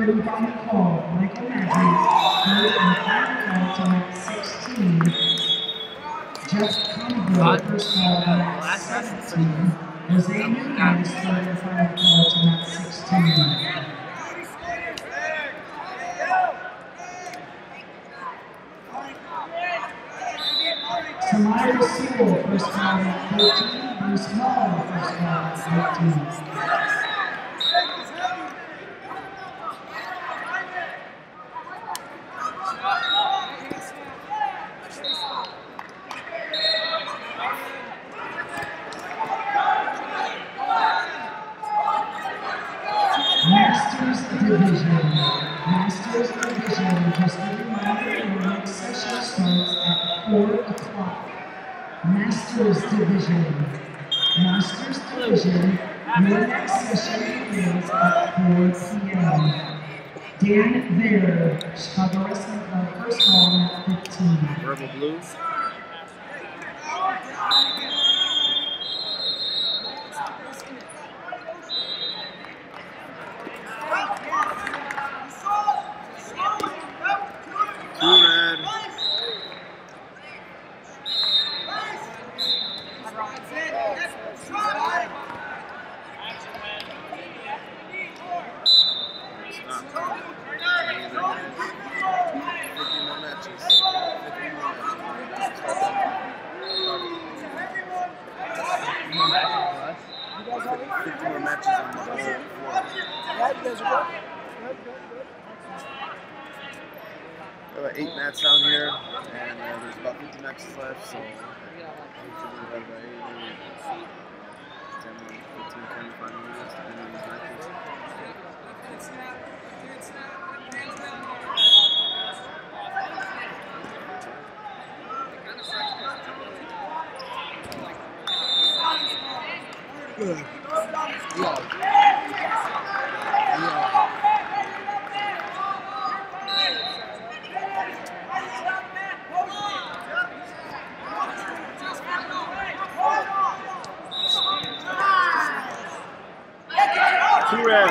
Third and final call, Michael Maggie. Third and final call to mat 16. Jeff Conover, first call to mat 17. Jose Nunez, third and final call to mat 16. Samira Sewell, first call at 13. Bruce Muller, first call at 13. Masters Division, just a reminder, your next session starts at 4 o'clock. Masters Division, your next session begins at 4 p.m. Dan Baer, Chicago Wrestling Club, first call at 15. Rebel Blue. About 8 mats down here, and there's about 50 matches left, so hopefully we have 10, 15, 25 minutes depending on these matches. Good. Two red.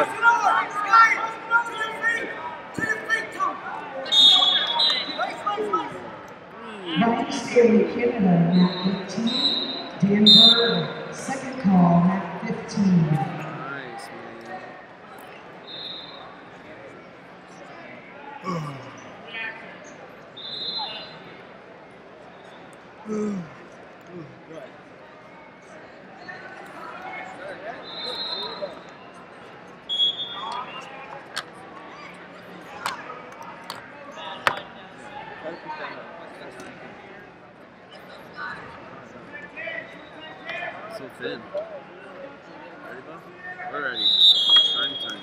North State, Canada, mat 15. Denver, second call, mat 15. Nice, man. So thin. Ready, Bob? We're ready. Time.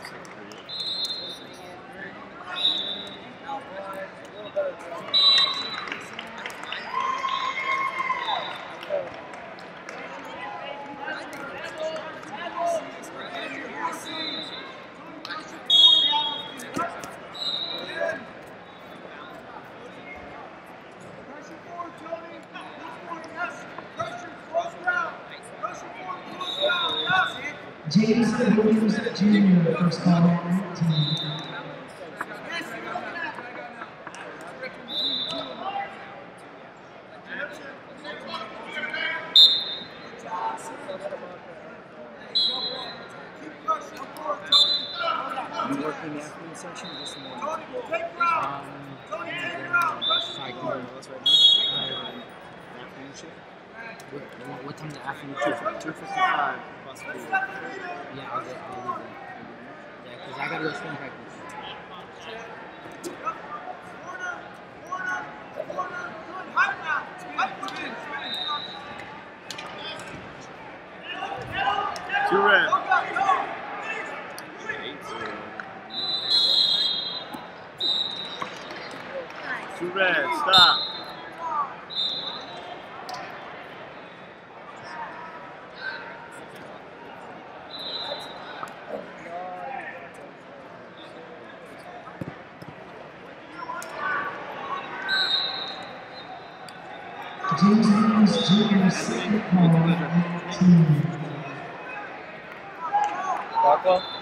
Jameson Williams Jr., first call at 19. You work in the afternoon section or just in the morning? Afternoon shift? What time is the afternoon shift? 2:55 possibly. Yeah, I'll leave it. Yeah, because I gotta go swim practice. Two red. Two red, stop. James Williams Jr., second call at 19. Barco?